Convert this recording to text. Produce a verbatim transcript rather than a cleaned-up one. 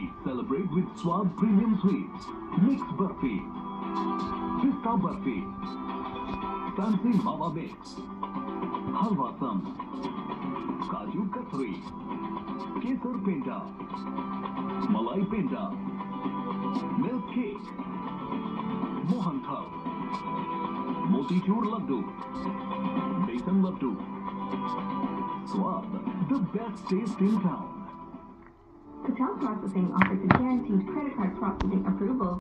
celebrate with Swab Premium Sweets. Mix Burfi, Pista Burfi, Fancy Mama Mix, Halwa Sam, Kaju Katri, Kesar Penta, Malai Penta, Milk Cake, Mohan Thal, Motichur Laddu, Besan Laddu. Swab, the best taste in town. Hotel Processing offers a guaranteed credit card processing approval.